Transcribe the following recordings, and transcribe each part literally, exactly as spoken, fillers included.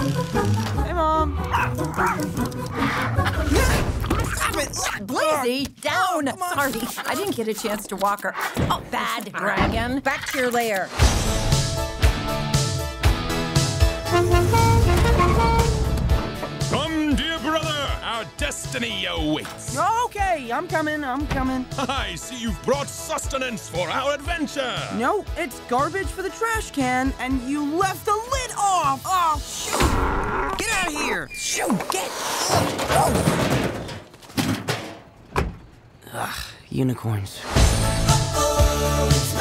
Hey, Mom. Stop it! Blazey, down! Oh, sorry, I didn't get a chance to walk her. Oh, bad dragon. Back to your lair. Come, dear brother, our destiny awaits. Okay, I'm coming, I'm coming. I see you've brought sustenance for our adventure. No, it's garbage for the trash can, and you left the lid off! Oh, shoot! Get out of here! Shoot, get! Oh. Ugh, unicorns. Uh-oh, it's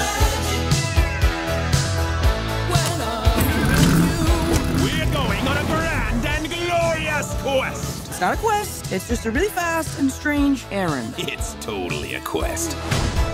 magic. We're going on a grand and glorious quest. It's not a quest, it's just a really fast and strange errand. It's totally a quest.